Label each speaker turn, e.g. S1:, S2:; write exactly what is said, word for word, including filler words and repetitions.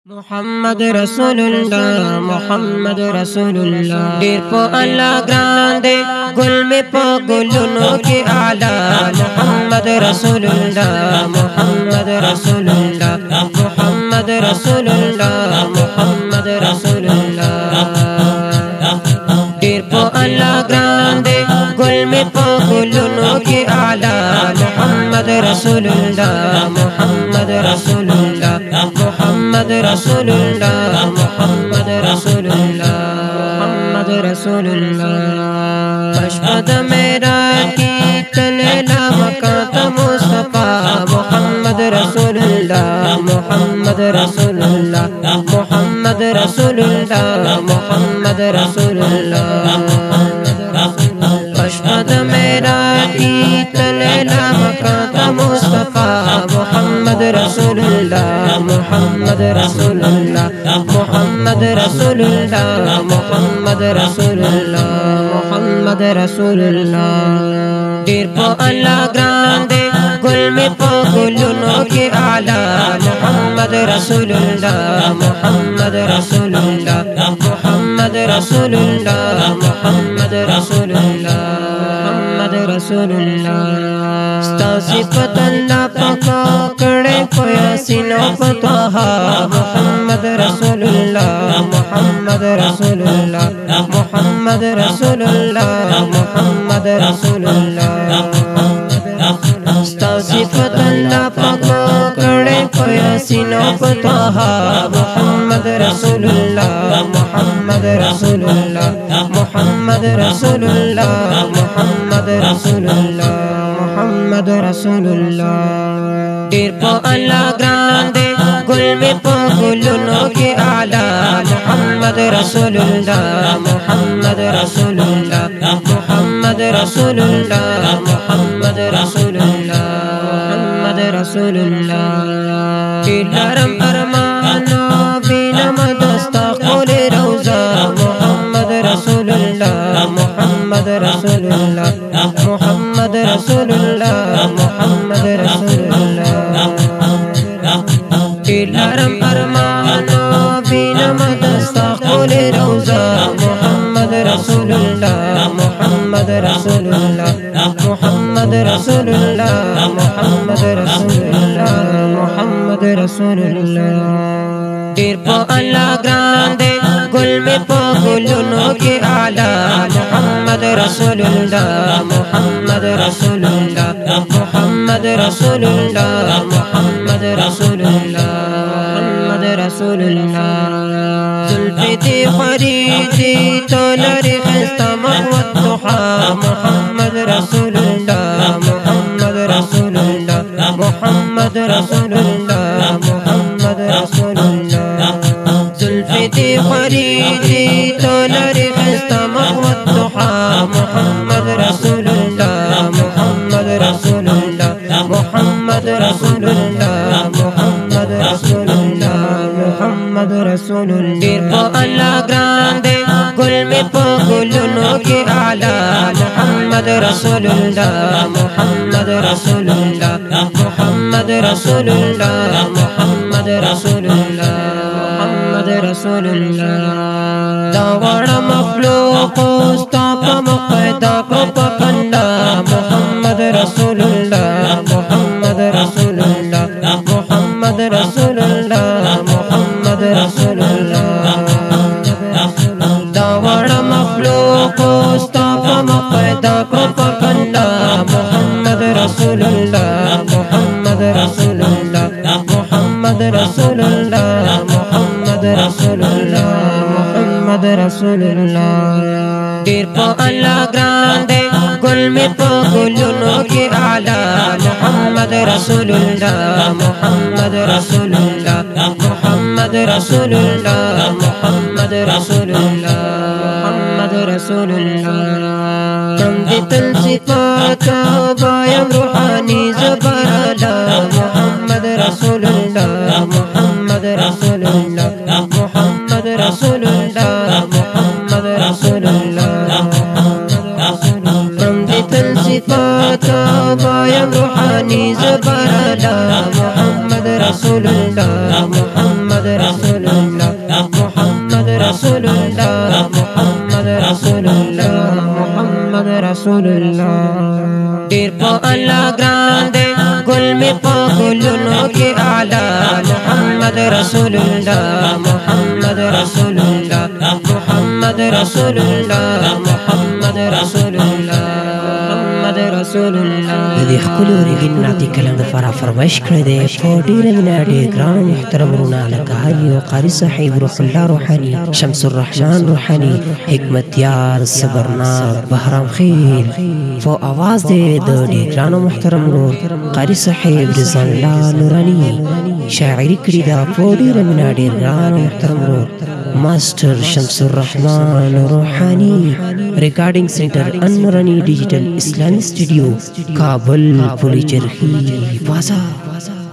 S1: محمد رسول الله محمد رسول الله ډیر په الله ګران دی ګل می په ګلونو کې اعلی محمد رسول الله محمد رسول الله محمد رسول الله محمد رسول الله ډیر په الله ګران دی ګل می په ګلونو کې اعلی محمد رسول الله محمد رسول الله محمد رسول الله محمد رسول الله محمد رسول الله اشهد میرا کی تلیلا مکات مصطفی محمد رسول الله محمد رسول الله محمد رسول الله محمد رسول الله اشهد میرا کی تلیلا مکات مصطفی محمد رسول الله محمد رسول الله محمد رسول الله محمد رسول الله محمد رسول الله ډیر په الله ګران دی ګل می په ګلونو کې اعلی محمد رسول الله محمد رسول الله محمد رسول الله محمد رسول الله محمد رسول الله ستا صفات الله پاکا کړه په سینو پتوها محمد رسول الله محمد رسول الله محمد رسول الله محمد رسول الله ستا صفات الله پاکا کړه په سینو پتوها محمد رسول الله محمد رسول الله محمد رسول الله محمد رسول الله محمد رسول الله ډیر په الله ګران دی ګل می په ګلونو کې اعلی محمد رسول الله محمد رسول الله محمد رسول الله محمد رسول الله محمد رسول الله دلارم ارمانو بینم دستا خول روزا محمد رسول الله محمد رسول الله محمد رسول الله محمد رسول الله دلارم ارمانو بینم دستا خول روزا محمد رسول الله محمد رسول الله محمد رسول الله محمد رسول الله محمد رسول الله ډیر په الله ګران دی ګل می په ګلونو کې اعلی محمد رسول الله محمد رسول الله محمد رسول الله محمد رسول الله محمد رسول الله زلفتی خریدی تولری خستا مقوت تحا محمد رسول الله محمد رسول الله محمد رسول الله محمد رسول الله زلفتی خریدی تولری خستا مقوت تحا محمد رسول الله محمد رسول الله محمد رسول الله محمد رسول الله محمد رسول الله ډیر په الله ګران دی ګل می په ګلونو کې اعلی محمد رسول الله محمد رسول الله محمد رسول الله محمد رسول الله محمد رسول الله دا وړ مخلوق ستا په مقیدا کو پکندا محمد رسول الله محمد رسول الله محمد رسول الله محمد رسول الله دا وړ مخلوق ستا په مقیدا کو پکندا محمد رسول الله محمد رسول الله محمد رسول الله محمد رسول الله محمد رسول الله ډیر په الله ګران دی ګل می په ګلونو کې اعلی محمد رسول الله محمد رسول الله محمد رسول الله محمد رسول الله محمد رسول الله تم تل صفات بایم روحانی زبرالا محمد رسول الله محمد رسول الله محمد رسول الله محمد رسول الله تم تل صفات بایم روحانی زبرالا محمد رسول الله محمد رسول محمد رسول الله ډیر په الله ګران دی ګل می په ګلونو کې اعلی محمد رسول الله محمد رسول الله محمد رسول الله محمد رسول الله محمد رسول الله
S2: دې خپل ورګین نعتي کلام د فرا فرمایش کړی دی په ډیر مینه ډیر ګران محترم ورونه لکه یو قاری صاحب روح الله روحاني شمس الرحمن روحاني حکمت یار صبرناک بهرام خیل فو आवाज دې د ډیر ګران محترم ورور قاری صاحب رضوان الله نوراني شاعري کړی دا په ډیر مینه ډیر ګران محترم ورور ماستر شمس الرحمن روحاني ریکارډینګ سنټر انورانی ډیجیټل اسلامي سټوډیو کابل پولی چرخی بازار